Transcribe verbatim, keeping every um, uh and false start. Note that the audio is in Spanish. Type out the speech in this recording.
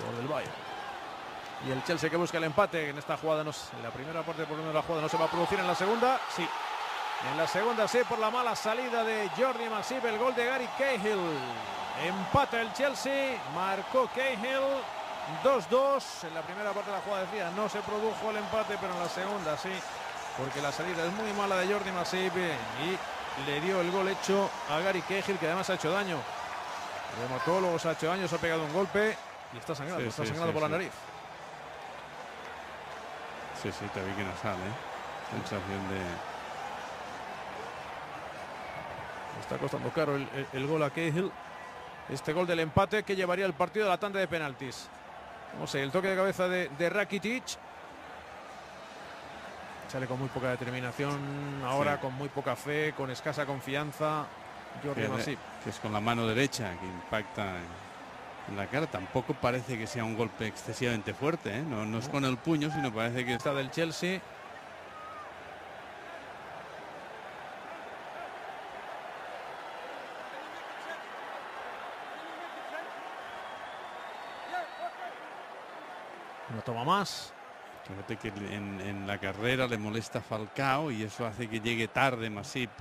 jugador del Bayern. Y el Chelsea que busca el empate en esta jugada. No, en la primera parte por lo menos la jugada no se va a producir. En la segunda, sí. En la segunda sí, por la mala salida de Jordi Masip, el gol de Gary Cahill. Empata el Chelsea, marcó Cahill. dos dos. En la primera parte de la jugada decía no se produjo el empate, pero en la segunda sí, porque la salida es muy mala de Jordi Masip y le dio el gol hecho a Gary Cahill, que además ha hecho daño. Remató, luego se ha hecho daño, se ha pegado un golpe y está sangrando, sí, está sí, sangrando sí, por sí. la nariz. Sí, sí, te vi que no sale, ¿eh? Sensación de... Está costando caro el, el, el gol a Cahill. Este gol del empate que llevaría el partido a la tanda de penaltis. No sé, el toque de cabeza de, de Rakitic. Sale con muy poca determinación, ahora sí. con muy poca fe, con escasa confianza. Jordi Masip. Que es con la mano derecha que impacta en, en la cara. Tampoco parece que sea un golpe excesivamente fuerte, ¿eh? No, no es con el puño, sino parece que está del Chelsea. No toma más. Fíjate que en, en la carrera le molesta Falcao y eso hace que llegue tarde Masip